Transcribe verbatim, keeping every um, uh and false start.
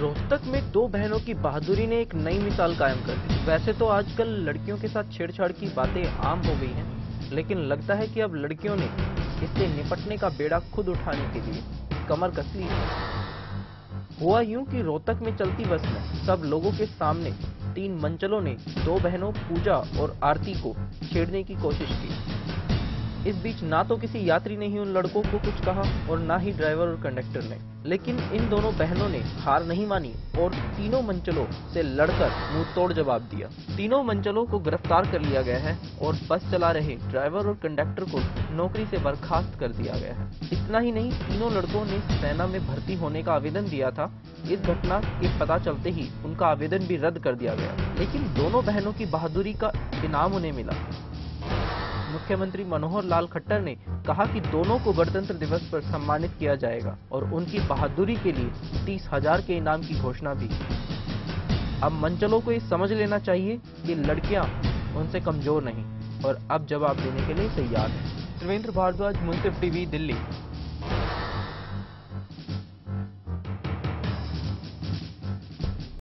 रोहतक में दो बहनों की बहादुरी ने एक नई मिसाल कायम कर दी। वैसे तो आजकल लड़कियों के साथ छेड़छाड़ की बातें आम हो गई हैं, लेकिन लगता है कि अब लड़कियों ने इससे निपटने का बेड़ा खुद उठाने के लिए कमर कस ली है। हुआ यूं कि रोहतक में चलती बस में सब लोगों के सामने तीन मंचलों ने दो बहनों पूजा और आरती को छेड़ने की कोशिश की। इस बीच ना तो किसी यात्री ने ही उन लड़कों को कुछ कहा और ना ही ड्राइवर और कंडक्टर ने, लेकिन इन दोनों बहनों ने हार नहीं मानी और तीनों मंचलों से लड़कर मुंह तोड़ जवाब दिया। तीनों मंचलों को गिरफ्तार कर लिया गया है और बस चला रहे ड्राइवर और कंडक्टर को नौकरी से बर्खास्त कर दिया गया है। इतना ही नहीं, तीनों लड़कों ने सेना में भर्ती होने का आवेदन दिया था। इस घटना के पता चलते ही उनका आवेदन भी रद्द कर दिया गया, लेकिन दोनों बहनों की बहादुरी का इनाम उन्हें मिला। मुख्यमंत्री मनोहर लाल खट्टर ने कहा कि दोनों को गणतंत्र दिवस पर सम्मानित किया जाएगा और उनकी बहादुरी के लिए तीस हजार के इनाम की घोषणा भी की। अब मंचलों को ये समझ लेना चाहिए कि लड़कियां उनसे कमजोर नहीं और अब जवाब देने के लिए तैयार हैं। त्रिवेंद्र भारद्वाज, मुंसिफ टीवी, दिल्ली।